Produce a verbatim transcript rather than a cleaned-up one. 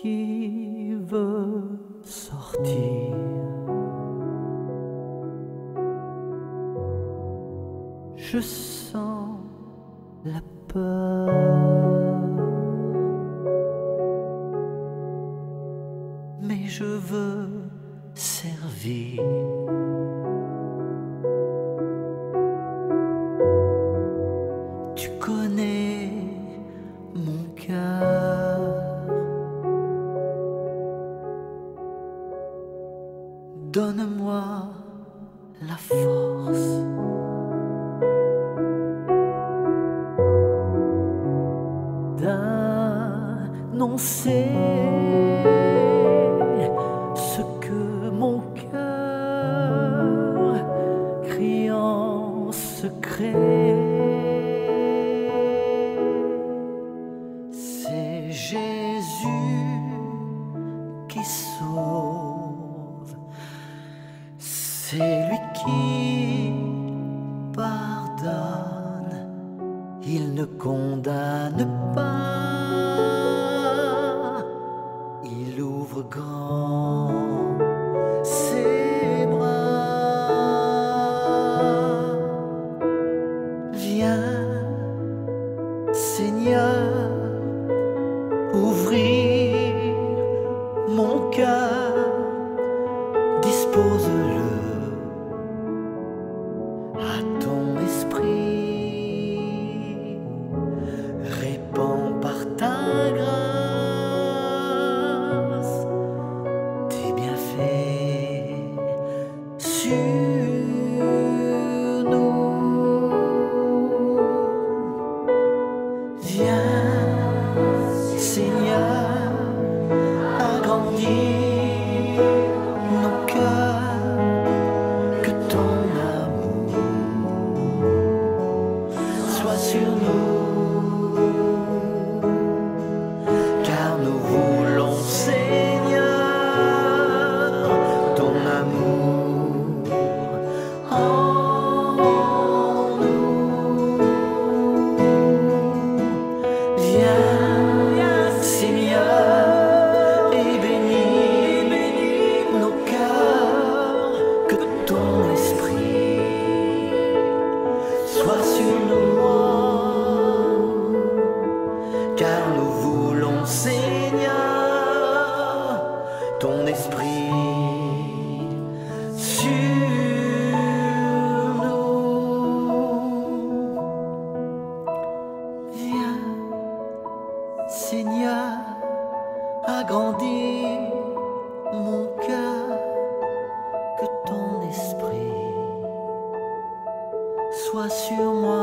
qui veut sortir. Je sens la peur, mais je veux servir. Tu connais mon cœur, donne-moi la force d'annoncer ce que mon cœur crie en secret. C'est Jésus qui sauve, c'est lui qui pardonne, il ne condamne pas, il ouvre grand ses bras. Viens, Seigneur, ouvrir mon cœur, dispose-le à ton esprit, répands par ta grâce tes bienfaits sur nous. Viens, Seigneur, agrandis nos cœurs, que ton amour soit sur nous, car nous voulons, Seigneur, ton amour en nous. Viens, Seigneur, et bénis, bénis nos cœurs, que ton esprit soit sur nous, car nous voulons, Seigneur, ton esprit sur nous. Viens, Seigneur, agrandis mon cœur, que ton esprit soit sur moi,